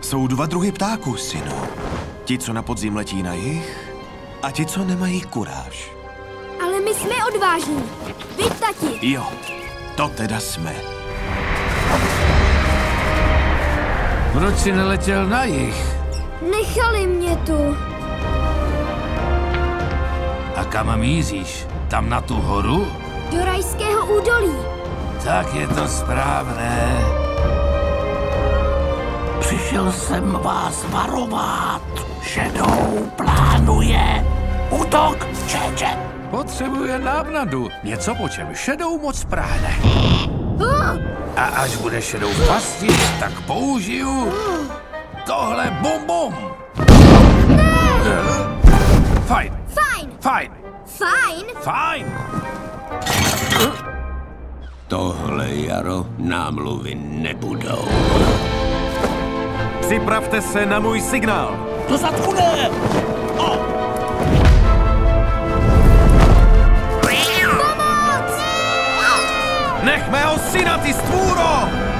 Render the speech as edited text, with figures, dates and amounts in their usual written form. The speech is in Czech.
Jsou dva druhy ptáků, synu. Ti, co na podzim letí na jih, a ti, co nemají kuráž. Ale my jsme odvážní. Viď, tati? Jo, to teda jsme. Proč jsi neletěl na jih? Nechali mě tu. A kam míříš? Tam na tu horu? Do rajského údolí. Tak je to správné. Přišel jsem vás varovat. Shadow plánuje útok, Čeče. Potřebuje návnadu. Něco, po čem Shadow moc práhne. A až bude Shadow v pasti, tak použiju tohle bum-bum. Fajn. Fajn. Fajn. Fajn. Fajn. Tohle jaro námluvy nebudou. Připravte se na můj signál. Do zadku ne! Nech mého syna, ty stvůro!